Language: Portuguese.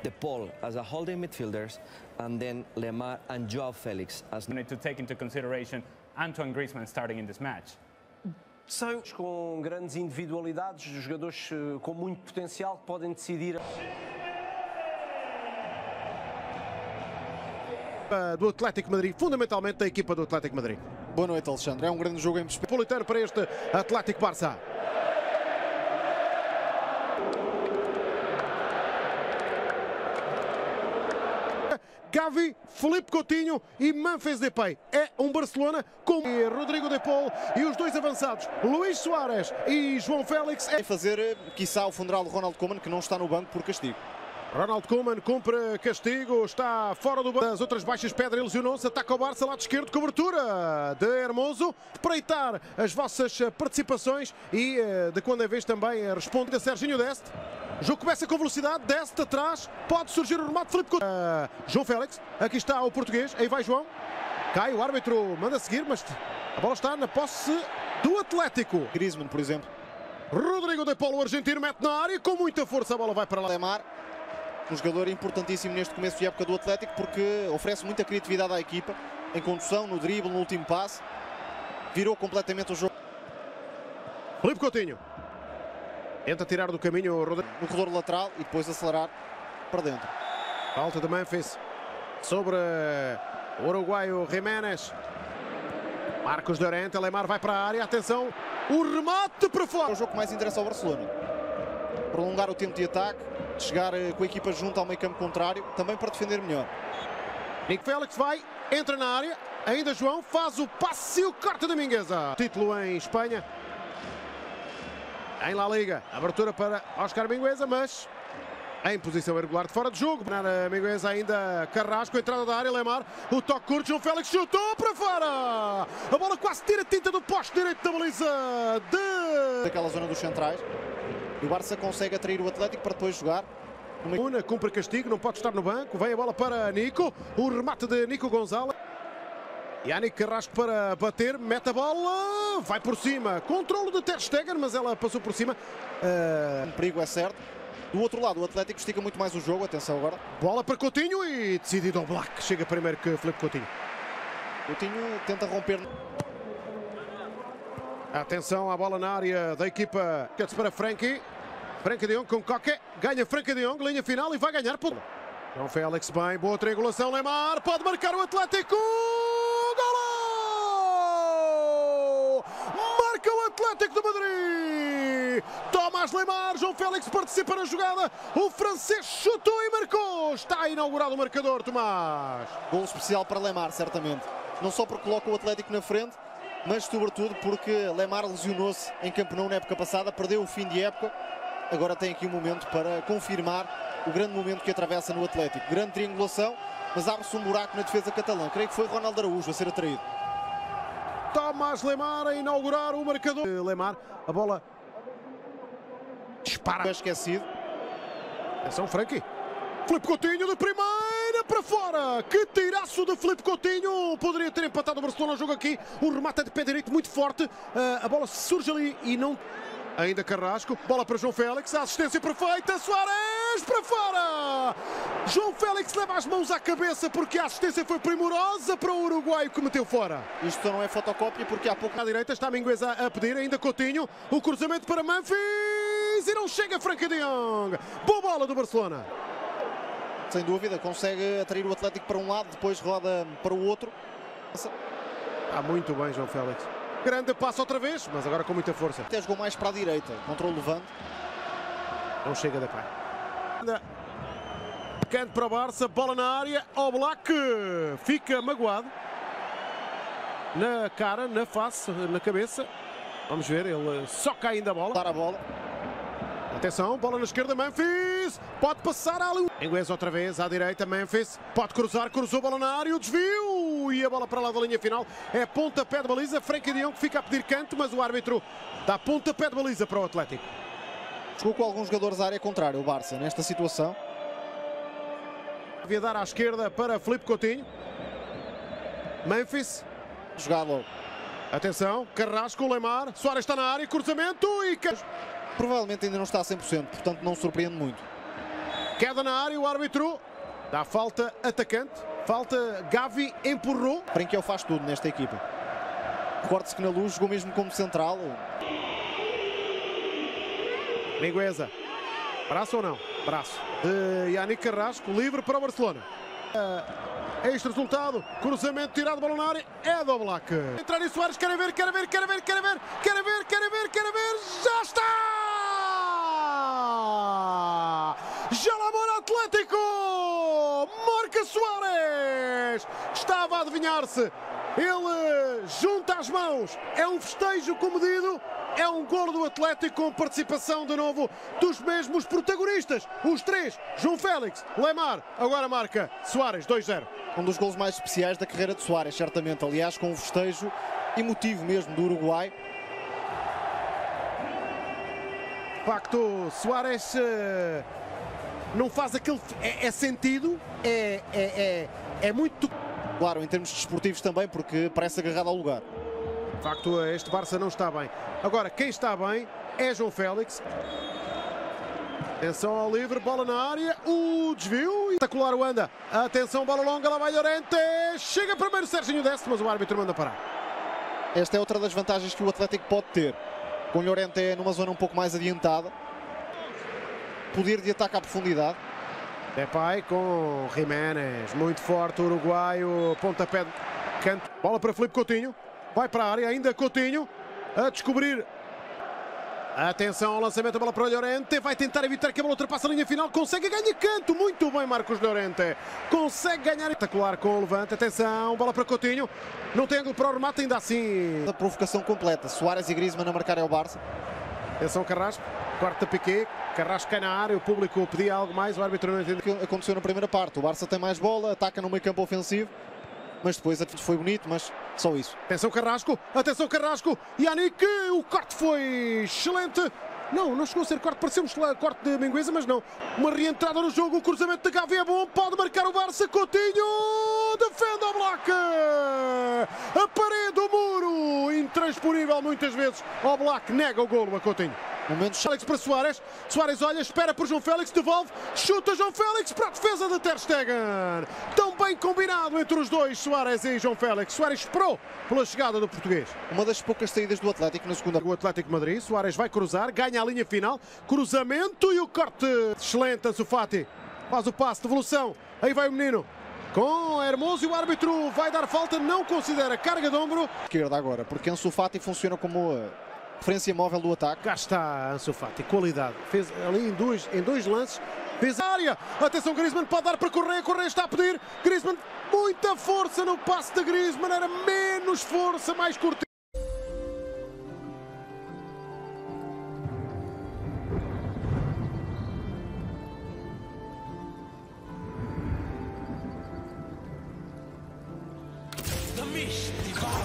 De Paul as a holding midfielders, and then Lemar and Joao Felix as... We need to take into consideration Antoine Griezmann starting in this match. São com grandes individualidades, jogadores com muito potencial que podem decidir. Do Atlético Madrid, fundamentalmente da equipa do Atlético Madrid. Boa noite, Alexandre. É um grande jogo em Metropolitano para este Atlético Barça. Gavi, Filipe Coutinho e Memphis Depay. É um Barcelona com Rodrigo De Paul e os dois avançados, Luís Soares e João Félix. É fazer, quiçá, o funeral de Ronald Koeman, que não está no banco por castigo. Ronald Koeman cumpre castigo, está fora do banco. As outras baixas, Pedro lesionou-se, ataca o Barça, lado esquerdo, cobertura de Hermoso. Espreitar as vossas participações e de quando é vez também responde a Serginho Dest. O jogo começa com velocidade, Dest atrás, pode surgir o remate, Filipe Coutinho. João Félix, aqui está o português, aí vai João. Cai, o árbitro manda seguir, mas a bola está na posse do Atlético. Griezmann, por exemplo. Rodrigo De Paul, o argentino, mete na área, com muita força a bola vai para lá. Lemar, um jogador importantíssimo neste começo de época do Atlético, porque oferece muita criatividade à equipa, em condução, no drible, no último passe. Virou completamente o jogo. Filipe Coutinho. Tenta tirar do caminho o Rodrigo. No corredor lateral e depois acelerar para dentro. Falta de Memphis sobre o uruguaio Jiménez. Marcos Llorente, Lemar vai para a área, atenção, o remate para fora. É o jogo que mais interessa ao Barcelona. Prolongar o tempo de ataque, chegar com a equipa junto ao meio campo contrário, também para defender melhor. Nico Félix vai, entra na área, ainda João, faz o passe e o corte da Mingueza. Título em Espanha. Em La Liga, abertura para Óscar Mingueza, mas em posição irregular de fora de jogo. Mingueza ainda, Carrasco, entrada da área, Lemar, o toque curto, João Félix chutou para fora. A bola quase tira tinta do poste direito da baliza daquela zona dos centrais. E o Barça consegue atrair o Atlético para depois jogar. Una cumpre castigo, não pode estar no banco, vem a bola para Nico, o remate de Nico Gonzalez. Yannick Carrasco para bater, mete a bola, vai por cima, controle de Ter Stegen, mas ela passou por cima. Um perigo, é certo. Do outro lado, o Atlético estica muito mais o jogo, atenção agora. Bola para Coutinho e decidido ao Black, chega primeiro que Filipe Coutinho. Coutinho tenta romper. Atenção à bola na área da equipa, quer-se para Frenkie. Frenkie de Jong com Coque, ganha Frenkie de Jong, linha final e vai ganhar por... João Félix bem, boa triangulação, Lemar, pode marcar o Atlético! Golo! Marca o Atlético de Madrid! Tomás Lemar, João Félix participa na jogada, o francês chutou e marcou! Está inaugurado o marcador, Tomás! Golo especial para Lemar, certamente. Não só porque coloca o Atlético na frente, mas sobretudo porque Lemar lesionou-se em Camp Nou na época passada, perdeu o fim de época. Agora tem aqui um momento para confirmar o grande momento que atravessa no Atlético. Grande triangulação, mas abre-se um buraco na defesa catalã. Creio que foi Ronaldo Araújo a ser atraído. Tomás Lemar a inaugurar o marcador. Lemar, a bola dispara. Foi esquecido. Atenção, Frenkie. Filipe Coutinho de primeira para fora. Que tiraço de Filipe Coutinho. Poderia ter empatado o Barcelona no jogo aqui. O remate é de pé direito muito forte. A bola surge ali e não... Ainda Carrasco, bola para João Félix, a assistência perfeita, Soares para fora! João Félix leva as mãos à cabeça porque a assistência foi primorosa para o uruguaio que meteu fora. Isto não é fotocópia porque há pouco... À direita está Mingueza a pedir, ainda Coutinho, o cruzamento para Memphis e não chega Frenkie de Jong. Boa bola do Barcelona. Sem dúvida, consegue atrair o Atlético para um lado, depois roda para o outro. Está muito bem João Félix. Grande passo outra vez, mas agora com muita força. Até jogou mais para a direita, controle levante. Não chega da pai. Canto para o Barça, bola na área, ao Black, fica magoado. Na cara, na face, na cabeça. Vamos ver, ele soca ainda a bola. Para a bola. Atenção, bola na esquerda, Memphis, pode passar ali. Mingueza outra vez, à direita, Memphis, pode cruzar, cruzou a bola na área, o desvio e a bola para lá da linha final. É pontapé de baliza, Frenkie de Jong fica a pedir canto, mas o árbitro dá pontapé de baliza para o Atlético. Jogou com alguns jogadores à área contrária, o Barça, nesta situação. Devia dar à esquerda para Filipe Coutinho. Memphis. Jogar logo. Atenção, Carrasco, Lemar, Soares está na área, cruzamento e... Provavelmente ainda não está a 100%, portanto não surpreende muito. Queda na área, o árbitro dá falta atacante. Falta, Gavi empurrou. Frenkel faz tudo nesta equipa. Corte-se que na Luz jogou mesmo como central. Mingueza. Braço ou não? Braço. De Yannick Carrasco, livre para o Barcelona. Este resultado, cruzamento tirado, bola na área, é do Oblak. Entrar em Suárez, quer ver, quer ver, quer ver, quer ver, quer ver, quer ver, quer ver, já está! Jalamor Atlético! Marca Suárez! Estava a adivinhar-se. Ele junta as mãos, é um festejo comedido, é um golo do Atlético com participação de novo dos mesmos protagonistas, os três, João Félix, Lemar, agora marca Suárez, 2-0. Um dos golos mais especiais da carreira de Suárez, certamente, aliás, com um festejo emotivo mesmo do Uruguai. De facto, Suárez não faz aquele... É sentido, é muito... Claro, em termos desportivos também, porque parece agarrado ao lugar. De facto, este Barça não está bem. Agora, quem está bem é João Félix. Atenção ao livre, bola na área, o desvio. Espetacular o anda. Atenção, bola longa, lá vai Llorente. Chega primeiro Serginho Deste, mas o árbitro manda parar. Esta é outra das vantagens que o Atlético pode ter. Com Llorente numa zona um pouco mais adiantada. Poder de ataque à profundidade. Depay com Jiménez, muito forte o uruguaio, pontapé de canto, bola para Filipe Coutinho, vai para a área, ainda Coutinho, a descobrir, atenção ao lançamento, a bola para o Llorente, vai tentar evitar que a bola ultrapasse a linha final, consegue ganhar canto, muito bem Marcos Llorente, consegue ganhar, espetacular com o levante, atenção, bola para Coutinho, não tem ângulo para o remate, ainda assim. A provocação completa, Suárez e Griezmann a marcar é o Barça. Atenção Carrasco, quarta Piqué, Carrasco cai na área, o público pedia algo mais, o árbitro não entende. O que aconteceu na primeira parte, o Barça tem mais bola, ataca no meio campo ofensivo, mas depois foi bonito, mas só isso. Atenção Carrasco, Yannick, o corte foi excelente. Não chegou a ser corte, pareceu um corte de Mingueza, mas não. Uma reentrada no jogo, o cruzamento de Gavi é bom, pode marcar o Barça, Coutinho, defende o Oblak. A parede, o muro, intransponível muitas vezes. O Oblak nega o golo a Coutinho. Momentos... Félix para Suárez, Suárez olha, espera por João Félix, devolve, chuta João Félix para a defesa de Ter Stegen. Tão bem combinado entre os dois, Suárez e João Félix. Suárez esperou pela chegada do português. Uma das poucas saídas do Atlético na segunda. O Atlético de Madrid, Suárez vai cruzar, ganha a linha final, cruzamento e o corte. Excelente, Ansu Fati, faz o passe, devolução, aí vai o menino. Com Hermoso e o árbitro vai dar falta, não considera carga de ombro. Esquerda agora, porque Ansu Fati funciona como referência móvel do ataque. Cá está Ansu Fati, qualidade. Fez ali em dois lances, fez a área. Atenção, Griezmann pode dar para Correia, Correia está a pedir. Griezmann, muita força no passe de Griezmann, era menos força, mais curto. The Mystical.